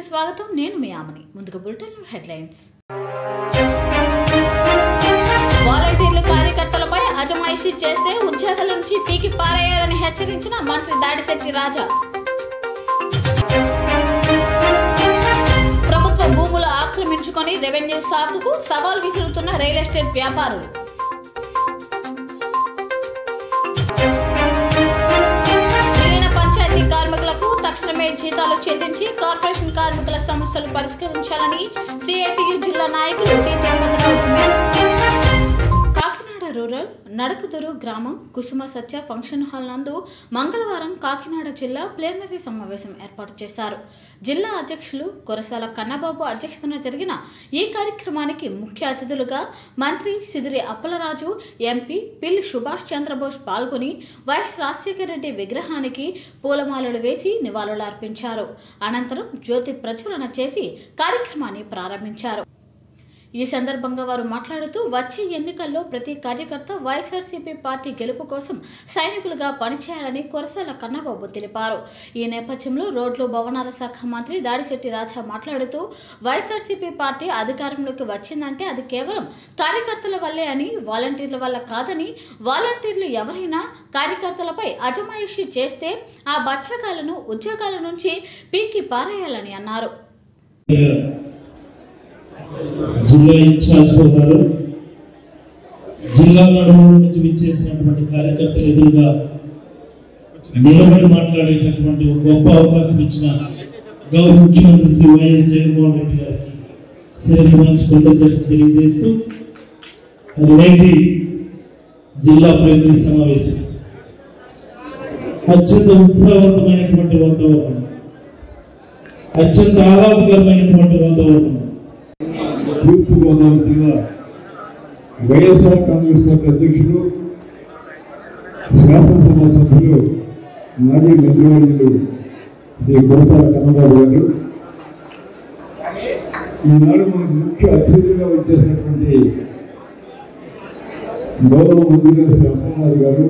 స్వాగతం. నేను మీ ఆమని. ముందుగా బులెటిన్ హెడ్లైన్స్. వాలంటీర్ల కార్యకర్తలపై అజమాయిషీ చేస్తే ఉద్యోగాల నుంచి పీకి పారేయాలని హెచ్చరించిన మంత్రి దాడిశెట్టి రాజా. ప్రభుత్వ భూములు ఆక్రమించుకొని రెవెన్యూ సాగుకు సవాల్ విసురుతున్న రియల్ ఎస్టేట్ వ్యాపారులు. కార్మికులకు తక్షణమే జీతాలు చెల్లించి కార్పొరేషన్ కార్మికుల సమస్యలు పరిష్కరించాలని సిఐటియు జిల్లా నాయకులు టి తిరుపతిరావు. కాకినాడ రూరల్ నడకదురు గ్రామం కుసుమ సత్య ఫంక్షన్ హాల్ నందు మంగళవారం కాకినాడ జిల్లా ప్లేనరీ సమావేశం ఏర్పాటు చేశారు. జిల్లా అధ్యక్షులు కురసాల కన్నబాబు అధ్యక్షతన జరిగిన ఈ కార్యక్రమానికి ముఖ్య అతిథులుగా మంత్రి సిదిరి అప్పలరాజు, ఎంపీ పిల్లి సుభాష్ చంద్రబోస్ పాల్గొని వైఎస్ రాజశేఖర రెడ్డి విగ్రహానికి పూలమాలలు వేసి నివాళులర్పించారు. అనంతరం జ్యోతి ప్రజ్వలన చేసి కార్యక్రమాన్ని ప్రారంభించారు. ఈ సందర్భంగా వారు మాట్లాడుతూ వచ్చే ఎన్నికల్లో ప్రతి కార్యకర్త వైఎస్ఆర్సీపీ పార్టీ గెలుపు కోసం సైనికులుగా పనిచేయాలని కురసాల కన్నబాబు తెలిపారు. ఈ నేపథ్యంలో రోడ్లు భవనాల శాఖ మంత్రి దాడిశెట్టి రాజా మాట్లాడుతూ వైఎస్ఆర్సీపీ పార్టీ అధికారంలోకి వచ్చిందంటే అది కేవలం కార్యకర్తల వల్లే అని, వాలంటీర్ల వల్ల కాదని, వాలంటీర్లు ఎవరైనా కార్యకర్తలపై అజమాయిషీ చేస్తే ఆ బచ్చగాలను ఉద్యోగాల నుంచి పీకి పారేయాలని అన్నారు. జిల్లా ఇన్ఛార్జ్ గారు జిల్లా నడుమూల నుంచి విచ్చేసినటువంటి కార్యకర్తలు ఎదురుగా నిలబడి మాట్లాడేటటువంటి ఒక గొప్ప అవకాశం ఇచ్చిన గౌరవ ముఖ్యమంత్రి శ్రీ వైఎస్ జగన్మోహన్ రెడ్డి గారికి శిరస్సు మంచి కృతజ్ఞతలు తెలియజేస్తూ నేటి జిల్లా ప్లేనరీ సమావేశం అత్యంత ఉత్సాహవంతమైనటువంటి వాతావరణం, అత్యంత ఆహ్లాదకరమైనటువంటి వాతావరణం. తూర్పుగోదావరి జిల్లా వైఎస్ఆర్ కాంగ్రెస్ పార్టీ అధ్యక్షుడు, శాసనసభ సభ్యులు, మాజీ మంత్రివర్యులు శ్రీ కురసాల కన్నబాబు గారు ఈనాడు మనకు ముఖ్య అతిథిగా వచ్చేసినటువంటి గౌరవ మంత్రి గారు శ్రీ అప్పలరాజు గారు,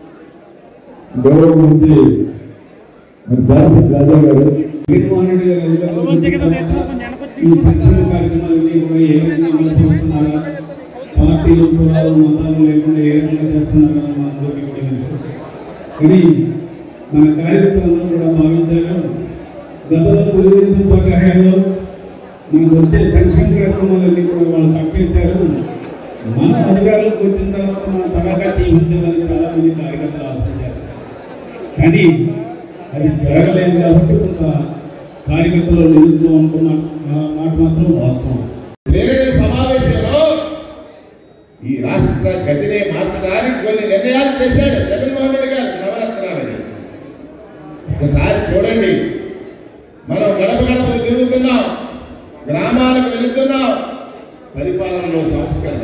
గౌరవ మంత్రి దాడిశెట్టి రాజా గారు, జగన్మోహన్ రెడ్డి గారు ఈ శిక్షణ కార్యక్రమాలన్నీ కూడా ఏ విధంగా అమలు చేస్తున్నారా, పార్టీలు కులాలు మతాలు లేకుండా ఏ విధంగా చేస్తున్నారా మా అందరికీ కూడా తెలుసు. కానీ మన కార్యకర్తలందరూ కూడా భావించారు, గతంలో తెలుగుదేశం పార్టీ హయాంలో మనకు వచ్చే సంక్షేమ కార్యక్రమాలన్నీ కూడా వాళ్ళు కట్ చేశారు. మన అధికారులకు వచ్చిన తర్వాత మన తనఖా చేయించాలని చాలా మంది కార్యకర్తలు ఆశించారు. కానీ అది జరగలేదు కాబట్టి కొంత కార్యకర్తలు నిలుస్తాం అనుకున్న మాట మాత్రం వాస్తవం. ప్లేనరీ సమావేశంలో ఈ రాష్ట్ర గతినే మార్చడానికి కొన్ని నిర్ణయాలు చేశాడు జగన్మోహన్ రెడ్డి గారు, నవరత్నాలని. ఒకసారి చూడండి, మనం గడప గడప తిరుగుతున్నాం, గ్రామాలకు వెళుతున్నాం. పరిపాలనలో సంస్కరణ,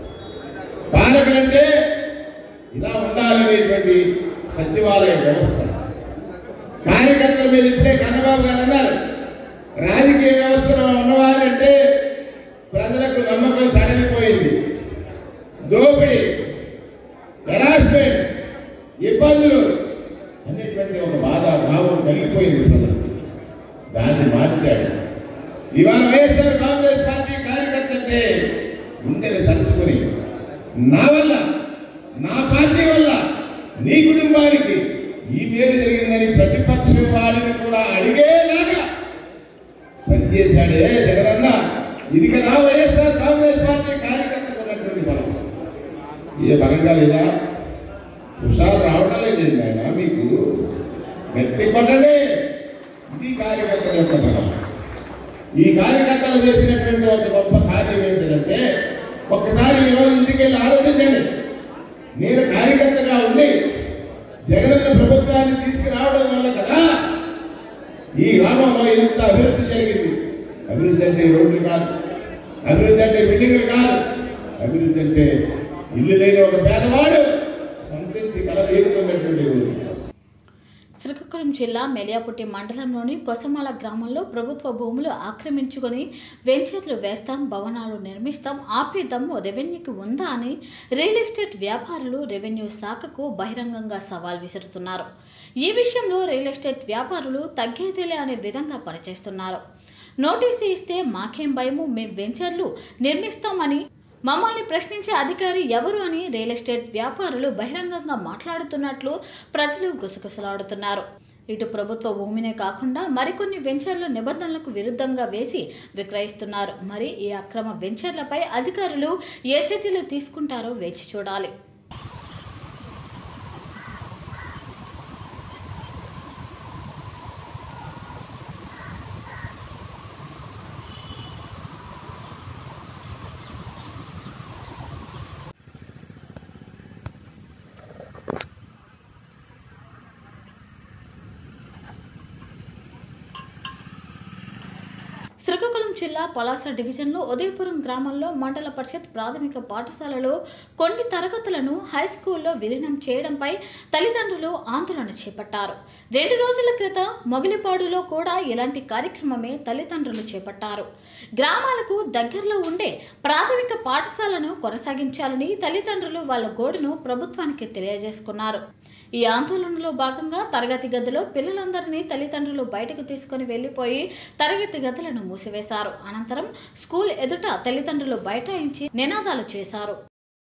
పాలకులంటే ఇలా ఉండాలనేటువంటి సచివాలయ వ్యవస్థ. కార్యకర్తల మీద ఇప్పుడే కన్నబాబు గారు అన్నారు, రాజకీయ వ్యవస్థలో ఉన్నవారంటే ప్రజలకు నమ్మకం సడలిపోయింది. దోపిడీ, హెరాస్మెంట్, ఇబ్బందులు అనేటువంటి ఒక బాధ భావం కలిగిపోయింది ప్రజలు. దాన్ని మార్చాడు. ఇవాళ వైఎస్ఆర్ కాంగ్రెస్ పార్టీ కార్యకర్త అంటే గుండెలు సరుచుకొని నా వల్ల, నా పార్టీ వల్ల నీ కుటుంబానికి ఈ మేలు జరిగిందని ప్రతిపక్షం వాడిని కూడా అడిగేలాగా పనిచేశాడే జగనన్న. ఇది కదా వైఎస్ఆర్ కాంగ్రెస్ పార్టీ కార్యకర్తకు ఉన్నటువంటి బలం. ఏ బలంగా లేదా? హుషారు రావడం లేదు ఆయన మీకు, గట్టి కొట్టడే. ఇది కార్యకర్తల యొక్క బలం. ఈ కార్యకర్తలు చేసినటువంటి ఒక గొప్ప కార్యం ఏంటంటే, ఒక్కసారి ఈరోజు ఇంటికి వెళ్ళి ఆలోచించండి. నేను కార్యకర్తగా ఉండి జగనన్న ప్రభుత్వాన్ని తీసుకురావడం వల్ల కదా ఈ గ్రామంలో ఇంత అభివృద్ధి జరిగింది. అభివృద్ధి అంటే రోడ్లు కాదు, అభివృద్ధి అంటే బిల్డింగ్లు కాదు, అభివృద్ధి అంటే ఇల్లు లేని ఒక పేదవాడు సంతృప్తి కల తీరుతున్నటువంటి ఊరు. శ్రీకాకుళం జిల్లా మెలియాపుట్టి మండలంలోని కొసమాల గ్రామంలో ప్రభుత్వ భూములు ఆక్రమించుకొని వెంచర్లు వేస్తాం, భవనాలు నిర్మిస్తాం, ఆపే దమ్ము రెవెన్యూకి ఉందా అని రియల్ ఎస్టేట్ వ్యాపారులు రెవెన్యూ శాఖకు బహిరంగంగా సవాల్ విసురుతున్నారు. ఈ విషయంలో రియల్ ఎస్టేట్ వ్యాపారులు తగ్గేదేలే అనే విధంగా పనిచేస్తున్నారు. నోటీసు ఇస్తే మాకేం భయము, మేం వెంచర్లు నిర్మిస్తామని మమ్మల్ని ప్రశ్నించే అధికారి ఎవరు అని రియల్ ఎస్టేట్ వ్యాపారులు బహిరంగంగా మాట్లాడుతున్నట్లు ప్రజలు గుసగుసలాడుతున్నారు. ఇటు ప్రభుత్వ భూమినే కాకుండా మరికొన్ని వెంచర్లు నిబంధనలకు విరుద్ధంగా వేసి విక్రయిస్తున్నారు. మరి ఈ అక్రమ వెంచర్లపై అధికారులు ఏ చర్యలు తీసుకుంటారో వేచి చూడాలి. శ్రీకాకుళం జిల్లా పలాస డివిజన్లో ఉదయపురం గ్రామంలో మండల పరిషత్ ప్రాథమిక పాఠశాలలో కొన్ని తరగతులను హైస్కూల్లో విలీనం చేయడంపై తల్లిదండ్రులు ఆందోళన చేపట్టారు. 2 రోజుల క్రితం మొగిలిపాడులో కూడా ఇలాంటి కార్యక్రమమే తల్లిదండ్రులు చేపట్టారు. గ్రామాలకు దగ్గరలో ఉండే ప్రాథమిక పాఠశాలను కొనసాగించాలని తల్లిదండ్రులు వాళ్ళ గోడును ప్రభుత్వానికి తెలియజేసుకున్నారు. ఈ ఆందోళనలో భాగంగా తరగతి గదిలో పిల్లలందరినీ తల్లిదండ్రులు బయటకు తీసుకుని వెళ్లిపోయి తరగతి గదులను మూసివేశారు. అనంతరం స్కూల్ ఎదుట తల్లిదండ్రులు బైఠాయించి నినాదాలు చేశారు.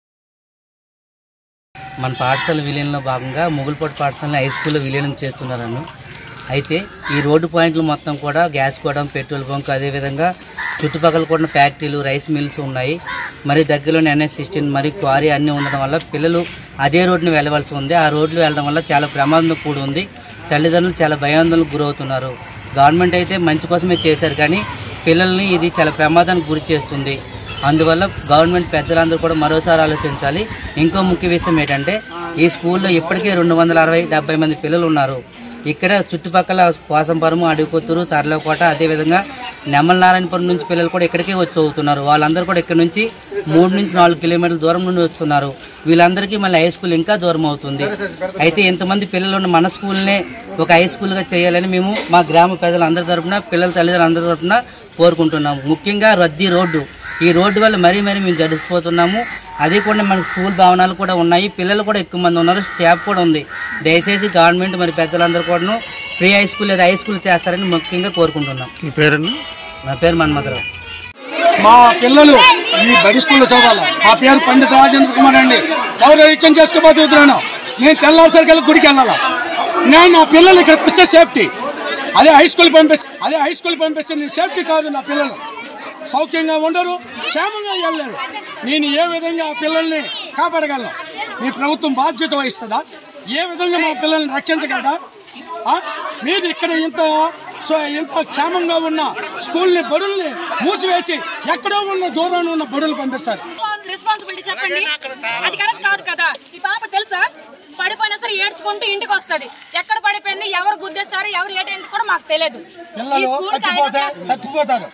మన పాఠశాల విలీనంలో భాగంగా మొగిలిపాడు పాఠశాలని హై స్కూల్లో విలీనం చేస్తున్నారను. అయితే ఈ రోడ్డు పాయింట్లు మొత్తం కూడా గ్యాస్ గోడం, పెట్రోల్ బంక్, అదేవిధంగా చుట్టుపక్కల కూడా ఫ్యాక్టరీలు, రైస్ మిల్స్ ఉన్నాయి. మరి దగ్గరలోని NH-16 మరి క్వారీ అన్నీ ఉండడం వల్ల పిల్లలు అదే రోడ్డుని వెళ్ళవలసి ఉంది. ఆ రోడ్లు వెళ్ళడం వల్ల చాలా ప్రమాదంతో కూడి ఉంది. తల్లిదండ్రులు చాలా భయాందోళనకు గురవుతున్నారు. గవర్నమెంట్ అయితే మంచి కోసమే చేశారు, కానీ పిల్లల్ని ఇది చాలా ప్రమాదానికి గురి చేస్తుంది. అందువల్ల గవర్నమెంట్ పెద్దలందరూ కూడా మరోసారి ఆలోచించాలి. ఇంకో ముఖ్య విషయం ఏంటంటే ఈ స్కూల్లో ఇప్పటికే 260-70 మంది పిల్లలు ఉన్నారు. ఇక్కడ చుట్టుపక్కల కోసంపురం, అడికొత్తూరు, తర్లకోట, అదేవిధంగా నెమ్మలనారాయణపురం నుంచి పిల్లలు కూడా ఇక్కడికే వచ్చి చదువుతున్నారు. వాళ్ళందరూ కూడా ఇక్కడ నుంచి 3-4 కిలోమీటర్ల దూరం నుండి వస్తున్నారు. వీళ్ళందరికీ మళ్ళీ హై స్కూల్ ఇంకా దూరం అవుతుంది. అయితే ఇంతమంది పిల్లలు ఉన్న మన స్కూల్నే ఒక హై స్కూల్గా చేయాలని మేము మా గ్రామ ప్రజలందరి తరఫున, పిల్లల తల్లిదండ్రులందరి తరఫున కోరుకుంటున్నాము. ముఖ్యంగా రద్దీ రోడ్డు, ఈ రోడ్డు వల్ల మరీ మేము జడిసిపోతున్నాము. అది కూడా మన స్కూల్ భవనాలు కూడా ఉన్నాయి, పిల్లలు కూడా ఎక్కువ మంది ఉన్నారు, స్టాఫ్ కూడా ఉంది. దయచేసి గవర్నమెంట్ మరి పెద్దలందరూ కూడా ప్రీ హై స్కూల్ లేదా హై స్కూల్ చేస్తారని ముఖ్యంగా కోరుకుంటున్నాం. మీ పేరు? నా పేరు మన్మథరావు. మా పిల్లలు ఈ బడి స్కూల్లో చదవాలి. మా పేరు పండిత రాజేంద్ర కుమార్ అండి. ఎవరు ఇచ్చం చేసుకోబోతున్నాను. నేను తెల్లారిసరికి గుడికి వెళ్ళాలా. నేను నా పిల్లలు ఇక్కడికి వస్తే సేఫ్టీ. అదే హై స్కూల్ పంపిస్తే నేను సేఫ్టీ కాదు. నా పిల్లలు సౌఖ్యంగా ఉండరు, క్షేమంగా వెళ్ళలేరు. నేను ఏ విధంగా ఆ పిల్లల్ని కాపాడగలను? మీ ప్రభుత్వం బాధ్యత వహిస్తుందా? ఏ విధంగా మా పిల్లల్ని రక్షించగలదా? మీరు ఇక్కడ ఇంత క్షేమంగా ఉన్న స్కూల్ని, బడుల్ని మూసివేసి ఎక్కడో ఉన్న దూరంలో ఉన్న బడులు పంపిస్తారు. రెస్పాన్సిబిలిటీ చెప్పండి, అది కరెక్ట్ కాదు కదా. ఈ పాప తెలుసా, పడిపోయినా సరే ఏడ్చుకుంటూ ఇంటికి వస్తుంది. ఎక్కడ పడిపోయింది, ఎవరు గుద్దేస్తారు, ఎవరు ఏటేంటి కూడా మాకు తెలియదు. తప్పిపోతారు.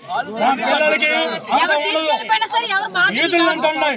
ఎవరు తీసుకెళ్ళిపోయినా సరే ఎవరు బాధ్యత.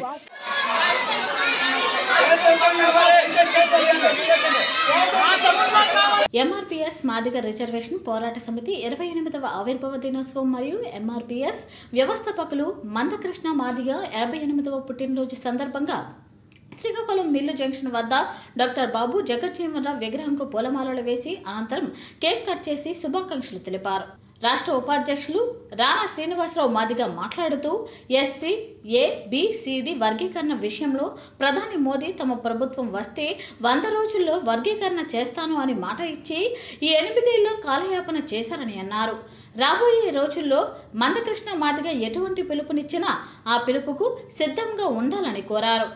ఎంఆర్పీఎస్ మాదిగ రిజర్వేషన్ పోరాట సమితి 28వ ఆవిర్భావ దినోత్సవం మరియు ఎంఆర్పీఎస్ వ్యవస్థాపకులు మందకృష్ణ మాదిగ 58వ పుట్టినరోజు సందర్భంగా శ్రీకాకుళం మిల్లు జంక్షన్ వద్ద డాక్టర్ బాబు జగజ్జీవనరావు విగ్రహంకు పూలమాలలు వేసి అనంతరం కేక్ కట్ చేసి శుభాకాంక్షలు తెలిపారు. రాష్ట్ర ఉపాధ్యక్షులు రాణా శ్రీనివాసరావు మాదిగ మాట్లాడుతూ ఎస్సీ, ABCD వర్గీకరణ విషయంలో ప్రధాని మోదీ తమ ప్రభుత్వం వస్తే 100 రోజుల్లో వర్గీకరణ చేస్తాను అని మాట ఇచ్చి ఈ 8 ఏళ్లు కాలయాపన చేశారని అన్నారు. రాబోయే రోజుల్లో మందకృష్ణ మాదిగ ఎటువంటి పిలుపునిచ్చినా ఆ పిలుపుకు సిద్ధంగా ఉండాలని కోరారు.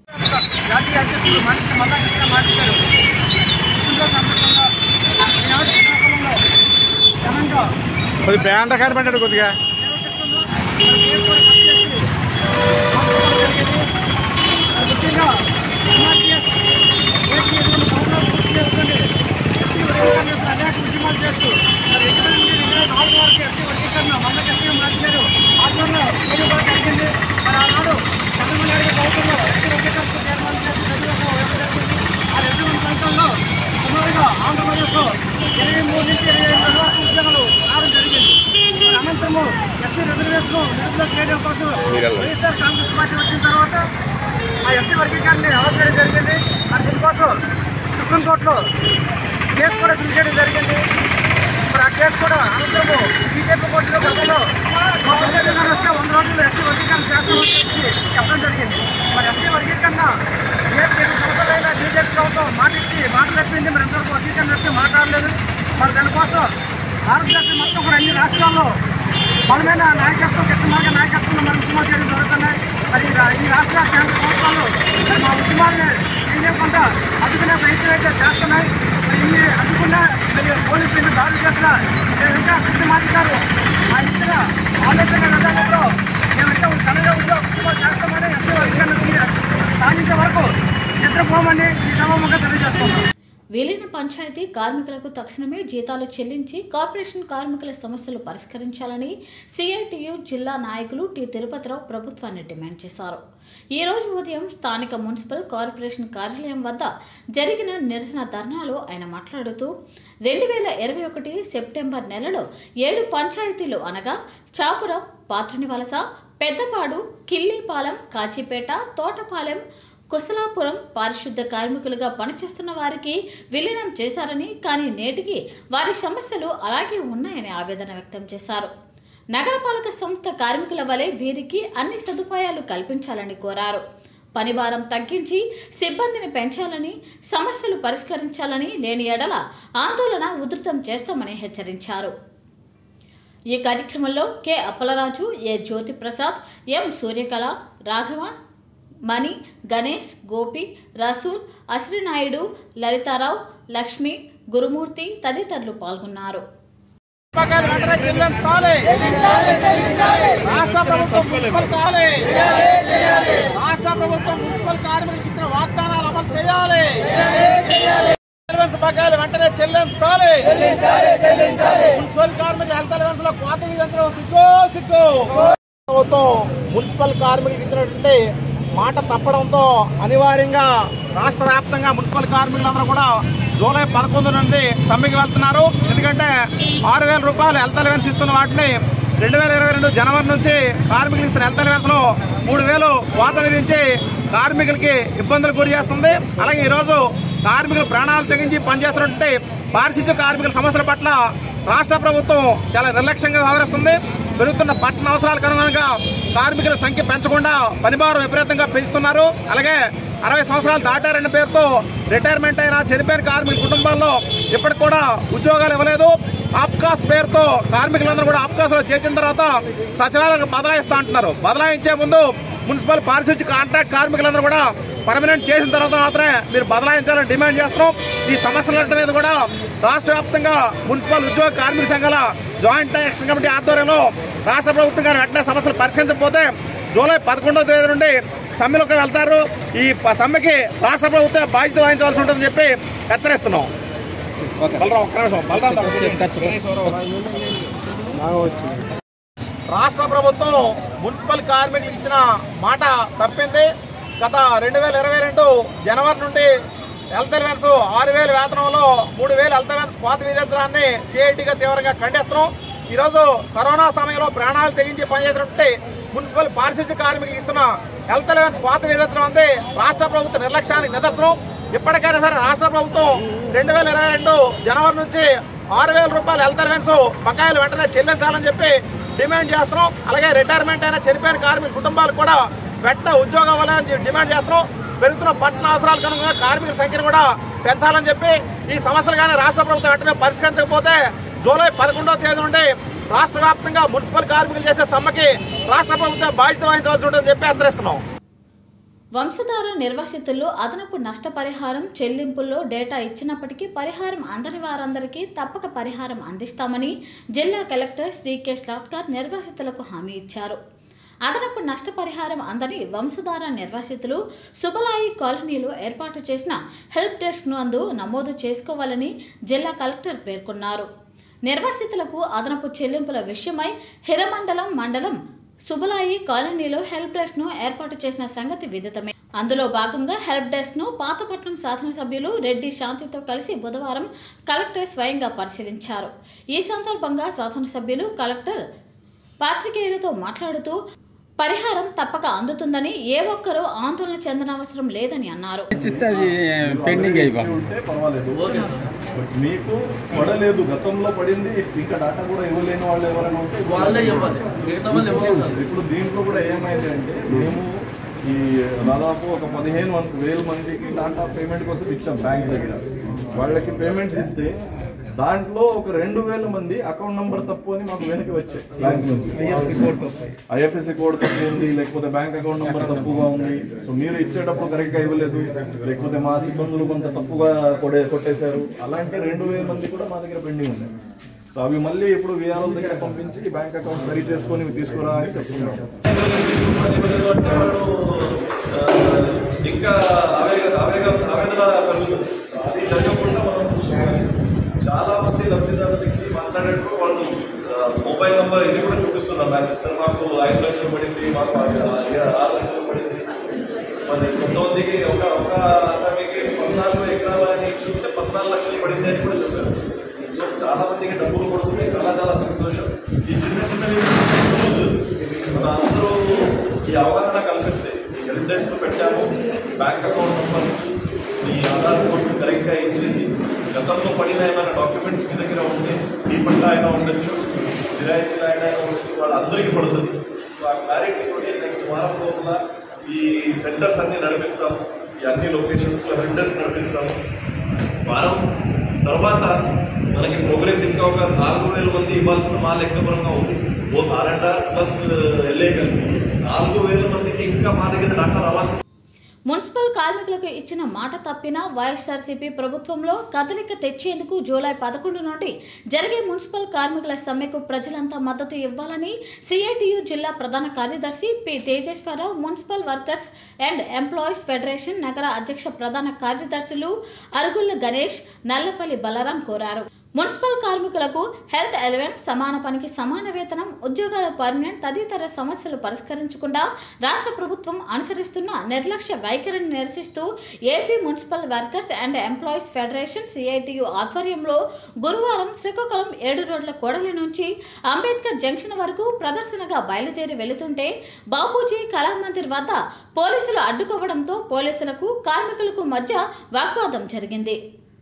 కొద్ది బ్యాండ్ కనపడ్డాడు కొద్దిగా. ఆంధ్రప్రదేశ్లో 23 నుంచి 25 ఉద్యోగాలు రావడం జరిగింది. అనంతరము ఎస్సీ రిజర్వేషన్ నిరుద్యోగ చేయడం కోసం వైఎస్ఆర్ కాంగ్రెస్ పార్టీ వచ్చిన తర్వాత ఆ ఎస్సీ వర్గీకరణని అమలు చేయడం జరిగింది. మరి దీనికోసం సుప్రీంకోర్టులో కేసు కూడా ఫిల్ చేయడం జరిగింది. మరి ఆ కేసు కూడా అనంతరము బీజేపీ కోర్టులో గతంలో వస్తే 100 రోజులు ఎస్సీ వర్గీకరణ చేస్తామని చెప్పి చెప్పడం జరిగింది. మరి ఎస్సీ వర్గీకరణ 7 సంవత్సరాలైనా బీజేపీ ప్రభుత్వం మాట తప్పింది. మరి ఎంతవరకు వర్గీకరణ వస్తే మాట్లాడలేదు. మరి దానికోసం భారతదేశం మొత్తం కూడా అన్ని రాష్ట్రాల్లో బలమైన నాయకత్వం కృష్ణమార్గ నాయకత్వంలో మరి ఉద్యమాలు చేయడం జరుగుతున్నాయి. మరి ఈ రాష్ట్ర కేంద్ర ప్రభుత్వాలు మరి మా ఉద్యమాన్ని చేయకుండా అడ్డుకునే ప్రయత్నం అయితే చేస్తున్నాయి. మరి ఇన్ని అడ్డుకున్నా మరి పోలీసులు దాడులు చేసినా మేము ఇంకా కృష్ణమార్గ గారు మా ఇచ్చిన ఆలోచన విధానంలో మేమంటే తనగా ఉద్యమాలు చేస్తామని ఎస్సీ వర్గీకరణ సాధించే వరకు నిద్రపోమని ఈ సభముగా తెలియజేస్తున్నాం. విలీన పంచాయతీ కార్మికులకు తక్షణమే జీతాలు చెల్లించి కార్పొరేషన్ కార్మికుల సమస్యలు పరిష్కరించాలని సిఐటియు జిల్లా నాయకులు టి తిరుపతిరావు ప్రభుత్వాన్ని డిమాండ్ చేశారు. ఈ రోజు ఉదయం స్థానిక మున్సిపల్ కార్పొరేషన్ కార్యాలయం వద్ద జరిగిన నిరసన ధర్నాలో ఆయన మాట్లాడుతూ 2021 సెప్టెంబర్ నెలలో 7 పంచాయతీలు అనగా చాపురం, పాత్రునివలస, పెద్దపాడు, కిల్లీపాలెం, కాచిపేట, తోటపాలెం, కుశలాపురం పారిశుద్ధ కార్మికులుగా పనిచేస్తున్న వారికి విలీనం చేశారని, కానీ నేటికి వారి సమస్యలు అలాగే ఉన్నాయని ఆవేదన వ్యక్తం చేశారు. నగరపాలక సంస్థ కార్మికుల వలె వీరికి అన్ని సదుపాయాలు కల్పించాలని కోరారు. పనిభారం తగ్గించి సిబ్బందిని పెంచాలని, సమస్యలు పరిష్కరించాలని, లేని ఎడల ఆందోళన ఉధృతం చేస్తామని హెచ్చరించారు. ఈ కార్యక్రమంలో K Appalaraju, A Jyothiprasad, M Suryakala, Raghava, Mani, Ganesh, Gopi, Rasool, Asrinaidu, Lalitharao, Lakshmi, Gurumurthy తదితరులు పాల్గొన్నారు. రాష్ట్ర ప్రభుత్వం మున్సిపల్ కార్మికులకు ఇచ్చిన వాగ్దానాలు అమలు చేయాలి. బకాయిలు వెంటనే చెల్లించాలి. మున్సిపల్ కార్మికుల హెల్త్ అలవెన్స్ లో కోత విధించడం సిగ్గు. ప్రభుత్వం మున్సిపల్ కార్మికులకు ఇచ్చినటువంటి మాట తప్పడంతో అనివార్యంగా రాష్ట్ర వ్యాప్తంగా మున్సిపల్ కార్మికులందరూ కూడా జూలై 11 నుండి సమ్మెకి వెళ్తున్నారు. ఎందుకంటే 6,000 రూపాయలు హెల్త్ అలవెన్స్ ఇస్తున్న వాటిని 2022 జనవరి నుంచి కార్మికులు ఇస్తున్న హెల్త్ అలవెన్స్ లో 3,000 కోత విధించి కార్మికులకి ఇబ్బందులు గురి చేస్తుంది. అలాగే ఈరోజు కార్మికులు ప్రాణాలు తెగించి పనిచేస్తున్నటువంటి పారిశుద్ధ్య కార్మికుల సమస్యల పట్ల రాష్ట్ర ప్రభుత్వం చాలా నిర్లక్ష్యంగా వ్యవహరిస్తుంది. పెరుగుతున్న పట్టణ అవసరాలకు అనుగుణంగా కార్మికుల సంఖ్య పెంచకుండా పనిభారం విపరీతంగా పెంచుతున్నారు. అలాగే 60 సంవత్సరాలు దాటారన్న పేరుతో రిటైర్మెంట్ అయిన చనిపోయిన కార్మికుల కుటుంబాల్లో ఇప్పటికి కూడా ఉద్యోగాలు ఇవ్వలేదు. ఆప్కాస్ పేరుతో కార్మికులందరూ కూడా ఆప్కాస్లో చేర్చిన తర్వాత సచివాలయాలకు బదలాయిస్తా అంటున్నారు. బదలాయించే ముందు మున్సిపల్ పారిశుద్ధ్య కాంట్రాక్ట్ కార్మికులందరూ కూడా పర్మనెంట్ చేసిన తర్వాత మాత్రమే మీరు బదలాయించాలని డిమాండ్ చేస్తున్నాం. ఈ సమస్యల మీద కూడా రాష్ట్ర వ్యాప్తంగా మున్సిపల్ ఉద్యోగ కార్మిక సంఘాల జాయింట్ యాక్షన్ కమిటీ ఆధ్వర్యంలో రాష్ట్ర ప్రభుత్వం గారు వెంటనే సమస్యలు పరిష్కరించకపోతే జూలై 11వ తేదీ నుండి సమ్మెలోకి వెళ్తారు. ఈ సమ్మెకి రాష్ట్ర ప్రభుత్వం బాధ్యత వహించవలసి ఉంటుందని చెప్పి హెచ్చరిస్తున్నాం. రాష్ట్ర ప్రభుత్వం మున్సిపల్ కార్మికులకు ఇచ్చిన మాట తప్పింది. గత 2022 జనవరి నుండి హెల్త్ అలవెన్స్ 6,000 వేతనంలో 3,000 హెల్త్ అలవెన్స్ కోత విధించడాన్ని సిఐటిగా తీవ్రంగా ఖండిస్తున్నాం. ఈరోజు కరోనా సమయంలో ప్రాణాలు తెగించి పనిచేసినట్టు మున్సిపల్ పారిశుద్ధ్య కార్మికులకు ఇస్తున్న హెల్త్ అలవెన్స్ కోత విధించడం అంతే రాష్ట్ర ప్రభుత్వ నిర్లక్ష్యానికి నిదర్శనం. ఇప్పటికైనా సరే రాష్ట్ర ప్రభుత్వం 2022 జనవరి నుంచి 6,000 రూపాయల హెల్త్ అలవెన్స్ బకాయిలు వెంటనే చెల్లించాలని చెప్పి డిమాండ్ చేస్తున్నాం. అలాగే రిటైర్మెంట్ అయిన చనిపోయిన కార్మికుల కుటుంబాలకు కూడా వెంటనే ఉద్యోగం ఇవ్వాలని డిమాండ్ చేస్తున్నాం. పెరుగుతున్న పట్టణ అవసరాలకు అనుగుణంగా కార్మికుల సంఖ్యను కూడా పెంచాలని చెప్పి ఈ సమస్యలు కానీ రాష్ట్ర ప్రభుత్వం వెంటనే పరిష్కరించకపోతే జూలై 11వ తేదీ నుండి రాష్ట్ర వ్యాప్తంగా మున్సిపల్ కార్మికులు చేసే సమ్మెకి రాష్ట్ర ప్రభుత్వం బాధ్యత వహించవలసి ఉంటుందని చెప్పి హెచ్చరిస్తున్నాం. వంశధార నిర్వాసితుల్లో అదనపు నష్టపరిహారం చెల్లింపుల్లో డేటా ఇచ్చినప్పటికీ పరిహారం అందని వారందరికీ తప్పక పరిహారం అందిస్తామని జిల్లా కలెక్టర్ శ్రీ కె స్లాట్కర్ నిర్వాసితులకు హామీ ఇచ్చారు. అదనపు నష్టపరిహారం అందని వంశధార నిర్వాసితులు సుబలాయి కాలనీలో ఏర్పాటు చేసిన హెల్ప్ డెస్క్ నందు నమోదు చేసుకోవాలని జిల్లా కలెక్టర్ పేర్కొన్నారు. నిర్వాసితులకు అదనపు చెల్లింపుల విషయమై హిరమండలం మండలం సుబలాయి కాలనీలో హెల్ప్ డెస్క్ ను ఏర్పాటు చేసిన సంగతి విదితమే. అందులో భాగంగా హెల్ప్ డెస్క్ ను పాతపట్నం శాసనసభ్యులు రెడ్డి శాంతితో కలిసి బుధవారం కలెక్టర్ స్వయంగా పరిశీలించారు. ఈ సందర్భంగా శాసనసభ్యులు కలెక్టర్ పాత్రికేయులతో మాట్లాడుతూ పరిహారం తప్పక అందుతుందని ఏ ఒక్కరూ ఆందోళన చెందనవసరం లేదని అన్నారు. మీకు పడలేదు, గతంలో పడింది, ఇంకా డాటా కూడా ఇవ్వలేని వాళ్ళు ఎవరైనా ఉంటే వాళ్ళే ఇవ్వాలి. ఇప్పుడు దీంట్లో కూడా ఏమైంది అంటే మేము ఈ దాదాపు ఒక 15,000 మందికి డాటా పేమెంట్ కోసం ఇచ్చాం బ్యాంక్ దగ్గర. వాళ్ళకి పేమెంట్స్ ఇస్తే దాంట్లో ఒక 2,000 మంది అకౌంట్ నెంబర్ తప్పు అని మాకు వెనక్కి వచ్చాయి బ్యాంక్ నుంచి. ఐఎఫ్ఎస్సి కోడ్ తప్పు ఉంది, లేకపోతే బ్యాంక్ అకౌంట్ నెంబర్ తప్పుగా ఉంది, సో మీరు ఇచ్చేటప్పుడు కరెక్ట్గా ఇవ్వలేదు, లేకపోతే మా సిబ్బందులు కొంత తప్పుగా కొట్టేశారు. అలాంటి 2,000 మంది కూడా మా దగ్గర పెండింగ్ ఉన్నాయి. సో అవి మళ్ళీ ఇప్పుడు వీఆర్ఓల దగ్గర పంపించి బ్యాంక్ అకౌంట్ సరి చేసుకొని తీసుకురా అని చెప్తున్నాం. ఇంకా ఆవేదన కలుగుతుంది. అది జరగకుండా మనం చూసుకోవాలి. చాలా మంది లబ్ధిదారులకి మాట్లాడేటప్పుడు వాళ్ళు మొబైల్ నెంబర్ ఇది కూడా చూపిస్తున్నారు మెసేజ్, సార్ మాకు 5 లక్షలు పడింది, మాకు 6 లక్షలు పడింది. మరి కొంతమందికి ఒక అసామికి 14 ఎకరాలు అని చూస్తే 14 లక్షలు పడింది అని కూడా చూసారు. సో చాలా మందికి డబ్బులు పడుతున్నాయి. చాలా సంతోషం. ఈ చిన్న మన అందరూ ఈ అవగాహన కల్పిస్తే ఈ హెల్ప్ డెస్క్ పెట్టాము. బ్యాంక్ అకౌంట్ నెంబర్స్, ఈ ఆధార్ కోడ్స్ కరెక్ట్గా ఇచ్చేసి గతంలో పడిన ఏమైనా డాక్యుమెంట్స్ మీ దగ్గర ఉంటే ఈ పట్ల అయినా ఉండొచ్చు, జిరాయితీలు అయినా ఉండొచ్చు, వాళ్ళందరికీ పడుతుంది. సో ఆ క్లారిటీ తోటి నెక్స్ట్ వారం లోపల ఈ సెంటర్స్ అన్ని నడిపిస్తాము. ఈ అన్ని లొకేషన్స్లో హెల్ప్ డెస్క్ నడిపిస్తాము. వారం తర్వాత మనకి ప్రోగ్రెస్ ఇంకా ఒక 4,000 మంది ఇవ్వాల్సిన మా లెక్కపరంగా ఉంది. బోత్ ఆర్ఎండ్ఆర్ ప్లస్ ఎల్ఏ కలిపి 4,000 మందికి ఇంకా మా దగ్గర డాటా రావాల్సి. మున్సిపల్ కార్మికులకు ఇచ్చిన మాట తప్పిన వైఎస్ఆర్సీపీ ప్రభుత్వంలో కదలిక తెచ్చేందుకు జూలై 11 నుండి జరిగే మున్సిపల్ కార్మికుల సమ్మెకు ప్రజలంతా మద్దతు ఇవ్వాలని సిఐటియు జిల్లా ప్రధాన కార్యదర్శి P Tejeswararao, municipal workers and employees federation నగర అధ్యక్ష ప్రధాన కార్యదర్శులు అరుగుళ్ల గణేష్, నల్లపల్లి బలరాం కోరారు. మున్సిపల్ కార్మికులకు హెల్త్ అలవెన్స్, సమాన పనికి సమాన వేతనం, ఉద్యోగాల పర్మనెంట్ తదితర సమస్యలు పరిష్కరించకుండా రాష్ట్ర ప్రభుత్వం అనుసరిస్తున్న నిర్లక్ష్య వైఖరిని నిరసిస్తూ AP municipal workers and employees federation CITU ఆధ్వర్యంలో గురువారం శ్రీకాకుళం 7 రోడ్ల కూడలి నుంచి అంబేద్కర్ జంక్షన్ వరకు ప్రదర్శనగా బయలుదేరి వెళుతుంటే బాపూజీ కళామందిర్ వద్ద పోలీసులు అడ్డుకోవడంతో పోలీసులకు కార్మికులకు మధ్య వాగ్వాదం జరిగింది.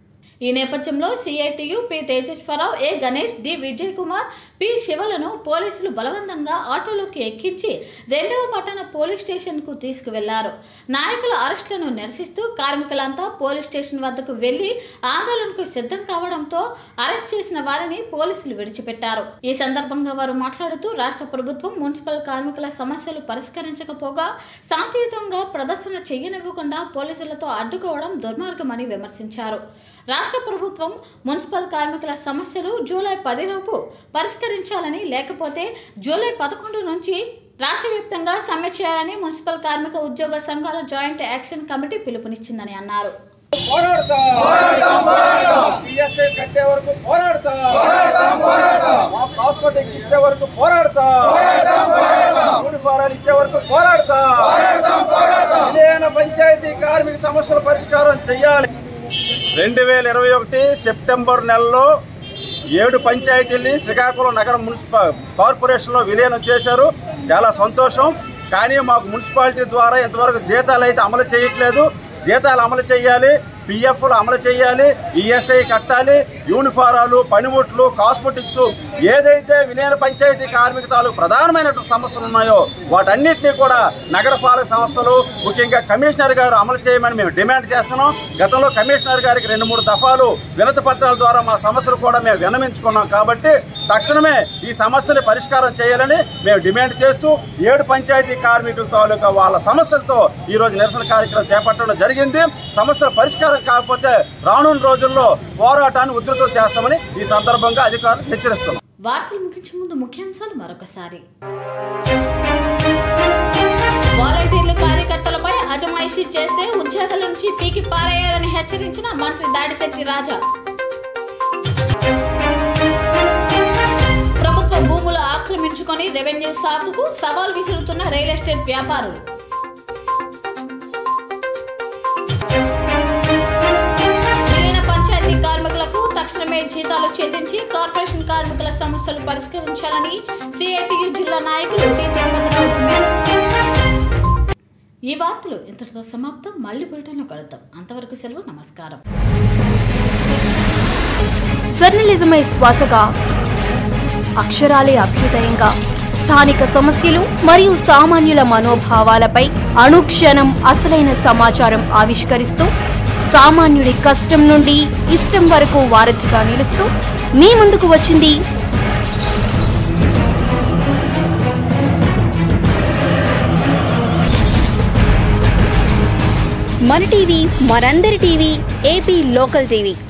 ఈ నేపథ్యంలో CITU P Tejeswararao, A Ganesh, D Vijay Kumar, P శివలను పోలీసులు బలవంతంగా ఆటోలోకి ఎక్కించి 2వ పట్టణ పోలీస్ స్టేషన్కు తీసుకువెళ్లారు. నాయకుల అరెస్టులను నిరసిస్తూ కార్మికులంతా పోలీస్ స్టేషన్ వద్దకు వెళ్లి ఆందోళనకు సిద్ధం కావడంతో అరెస్ట్ చేసిన వారిని పోలీసులు విడిచిపెట్టారు. ఈ సందర్భంగా వారు మాట్లాడుతూ రాష్ట్ర ప్రభుత్వం మున్సిపల్ కార్మికుల సమస్యలు పరిష్కరించకపోగా శాంతియుతంగా ప్రదర్శన చేయనివ్వకుండా పోలీసులతో అడ్డుకోవడం దుర్మార్గమని విమర్శించారు. రాష్ట్ర ప్రభుత్వం మున్సిపల్ కార్మికుల సమస్యలు జూలై 10 లోపు పరిష్కరించాలని, లేకపోతే జూలై 11 నుంచి రాష్ట్ర వ్యాప్తంగా సమ్మె చేయాలని మున్సిపల్ కార్మిక ఉద్యోగ సంఘాల జాయింట్ యాక్షన్ కమిటీ పిలుపునిచ్చిందని అన్నారు. కట్టే వరకు పోరాడతాం, కాస్మెటిక్స్ ఇచ్చే వరకు పోరాడతాం, యూనిఫారాలు ఇచ్చే వరకు పోరాడతాం. విలీన పంచాయతీ కార్మిక సమస్యల పరిష్కారం చేయాలి. 2021 సెప్టెంబర్ నెలలో 7 పంచాయతీల్ని శ్రీకాకుళం నగర మున్సిపల్ కార్పొరేషన్లో విలీనం చేశారు. చాలా సంతోషం. కానీ మాకు మున్సిపాలిటీ ద్వారా ఇంతవరకు జీతాలు అయితే అమలు చేయట్లేదు. జీతాలు అమలు చేయాలి, పిఎఫ్లు అమలు చేయాలి, ఈఎస్ఐ కట్టాలి, యూనిఫారాలు, పనిముట్లు, కాస్మెటిక్స్, ఏదైతే విలీన పంచాయతీ కార్మిక తాలూకు ప్రధానమైనటువంటి సమస్యలు ఉన్నాయో వాటన్నిటినీ కూడా నగరపాలక సంస్థలు, ముఖ్యంగా కమిషనర్ గారు అమలు చేయమని మేము డిమాండ్ చేస్తున్నాం. గతంలో కమిషనర్ గారికి 2-3 దఫాలు వినతి పత్రాల ద్వారా మా సమస్యలు కూడా మేము విన్నవించుకున్నాం. కాబట్టి తక్షణమే ఈ సమస్యని పరిష్కారం చేయాలని మేము డిమాండ్ చేస్తూ 7 పంచాయతీ కార్మికుల తాలూకా వాళ్ళ సమస్యలతో ఈరోజు నిరసన కార్యక్రమం చేపట్టడం జరిగింది. సమస్యల పరిష్కారం కాకపోతే రానున్న రోజుల్లో పోరాటాన్ని ఉధృతం చేస్తామని ఈ సందర్భంగా అధికారులు హెచ్చరిస్తున్నారు. వార్తలు ముగించే ముందు ముఖ్యాంశాలు మరొకసారి. వాలంటీర్లు కార్యకర్తలపై అజమాయిషీ చేస్తే ఉద్యోగాల నుంచి పీకి పారేయాలని హెచ్చరించిన మంత్రి దాడిశెట్టి రాజా. ప్రభుత్వ భూములు ఆక్రమించుకొని రెవెన్యూ సాగుకు సవాల్ విసురుతున్న రియల్ ఎస్టేట్ వ్యాపారులు. కార్మికులకు తక్షణమే జీతాలు చెల్లించి కార్పొరేషన్ కార్మికుల సమస్యలు పరిష్కరించాలని సిఐటియు జిల్లా నాయకులు టి తిరుపతిరావు. ఈ వార్తలు ఇంతటితో సమాప్తం. మళ్ళీ బులెటిన్లో కలుద్దాం. అంతవరకు సెలవు. నమస్కారం. జర్నలిజమే శ్వాసగా, అక్షరాలే అభ్యుదయంగా స్థానిక సమస్యలు మరియు సామాన్యుల మనోభావాలపై అనుక్షణం అసలైన సమాచారం ఆవిష్కరిస్తూ సామాన్యుడి కష్టం నుండి ఇష్టం వరకు వారధిగా నిలుస్తూ మీ ముందుకు వచ్చింది మన టీవీ, మనందరి టీవీ, ఏపీ లోకల్ టీవీ.